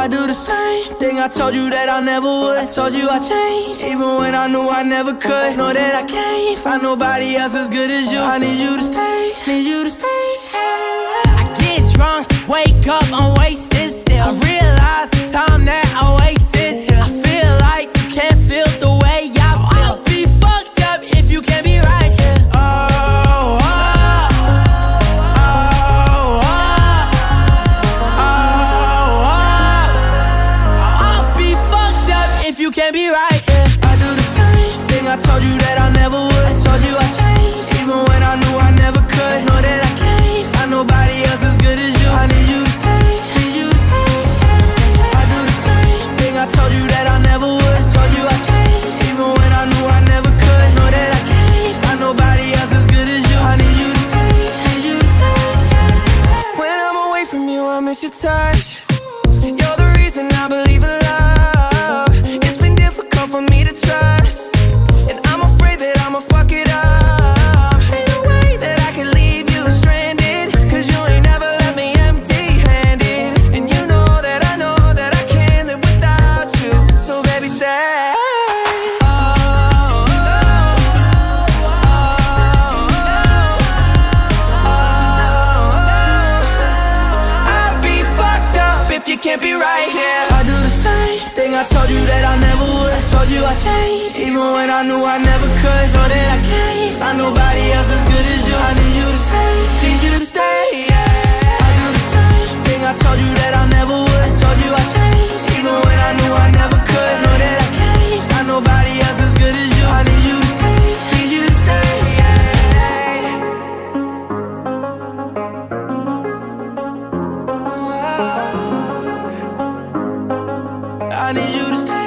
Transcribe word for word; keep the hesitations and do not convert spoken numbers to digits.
I do the same thing I told you that I never would. I told you I changed, even when I knew I never could. Know that I can't find nobody else as good as you. I need you to stay, need you to stay. I get drunk, wake up, I'm wasted still. I realize the time that I wasted here. I feel like you can't feel the way I feel. I'll be fucked up if you can't be right here. Oh, oh, oh, oh, oh, oh. I'll be fucked up if you can't be right here. I do the same thing I told you that I never would. I told you I changed, even when I knew I never could. Know that I can't find nobody else as good as you. I need you to stay, need you to stay. I do the same thing I told you that I never would. I told you I changed, even when I knew I never could. Know that I can't find nobody else as good as you. I need you to stay, need you to stay. When I'm away from you, I miss your touch. You're the reason I believe in love. It's been difficult for me to trust, and I'm afraid that I'ma fuck it up. Ain't no way that I can leave you stranded, cause you ain't never left me empty-handed. And you know that I know that I can't live without you. So baby, stay. Oh, oh, oh, oh, oh. I'd be fucked up if you can't be right here. I do the same thing I told you that I never would. I told you I changed, even when I knew I never could. Know that I can't find nobody else as good as you. I need you to stay, need you to stay, yeah. I do the same thing I told you that I never would. I told you I changed, even when I knew I never could. Know that I can't find nobody else as good as you. I need you to stay, need you to stay, yeah. I need you to stay.